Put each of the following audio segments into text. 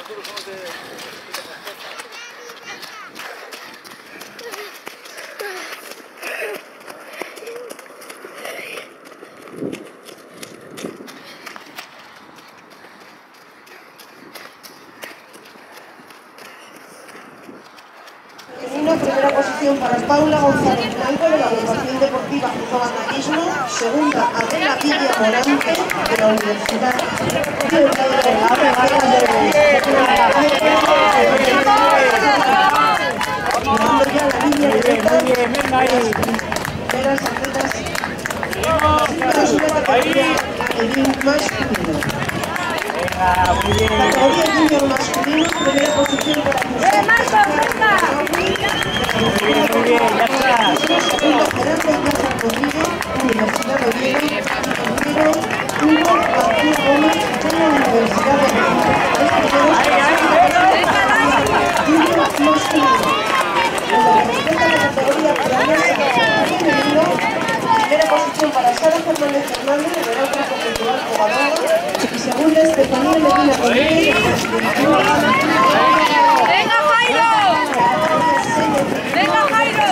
Primera posición para Paula González Blanco de la agrupación deportiva Banderismo. Segunda, Adela Villa Morante de la Universidad categoría junior masculino, primera posición para Muy bien, ya está. segunda, Gerardo Plaza Rodrigo, Universidad de Oviedo, y tercero, Hugo Martín Gómez de la Universidad de Oviedo. Junior masculino. En lo que respecta a la categoría femenino, primera posición para Sara Fernández Fernández de la otra cultural Cogadora, y segunda, Estefanía Medina Rodríguez de ¡Venga, Jairo! ¡Venga, Jairo!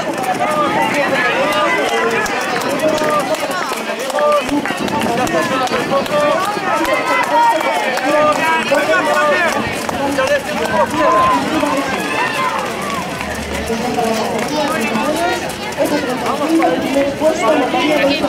el primer puesto en la María de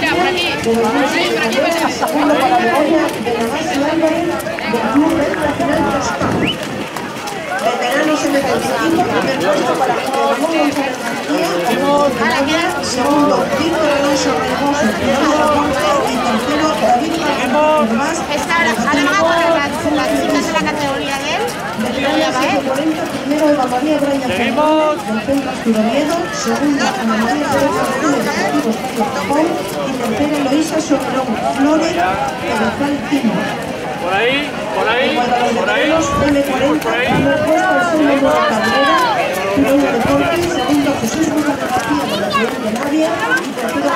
segundo para Begoña de la base Álvarez del Club Nacional Toscano. Veteranos M35, primer puesto para Ramón González García, segundo Víctor Alonso Regoso y tercero David Martínez. Ahora van a poner las chicas de la categoría de él. Veteranos M40, primero Eva María Braya Fernández del Centro Asturiano, segunda Ana María Pérez Martínez del Deportivo Estadio Japón y tercera Eloísa Soberón Flores de González Quino. Por ahí, por ahí, por ahí. M40, primer puesto el Selma Nueva Cabrera, segundo Deportes, segundo Jesús Gómez García de la ciudad de Navia y tercero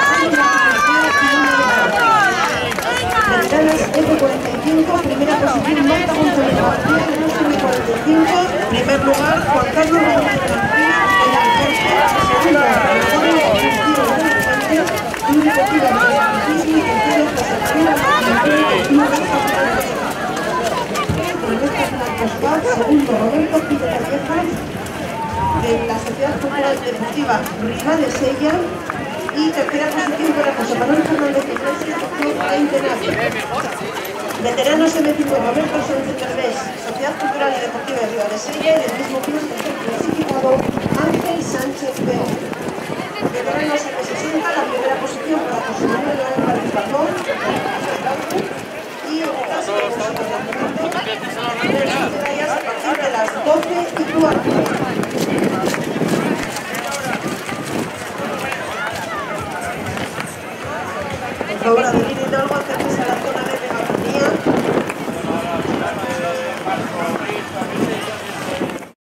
Veteranas F45, primera posición Marta González García, M45, primer lugar Juan Carlos Rodríguez García de la Alberca, segunda Antonio Agustino Rodríguez, Club Deportivo de Atletismo y tercero José María segundo Roberto Pita Callejas de la Sociedad Cultural Deportiva Rivales Ella y tercera posición para José Manuel Fernández Iglesias, Club 20 Navia. Veteranos M5 Roberto Sánchez Cervés, Sociedad Cultural y Deportiva de Rivales Ella y del mismo club tercer clasificado Ángel Sánchez Peón. Veteranos M60, la primera posición para José Manuel Álvarez Pardón y en el caso de los medallas a partir de las 12:15. Por favor, Adelina Hidalgo,